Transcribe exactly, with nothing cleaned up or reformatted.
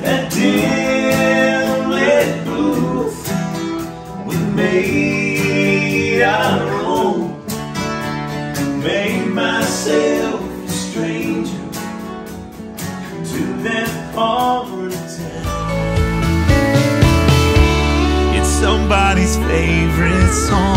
that dim lit booth we made our own. Made myself a stranger to that part of town. It's somebody's favorite song.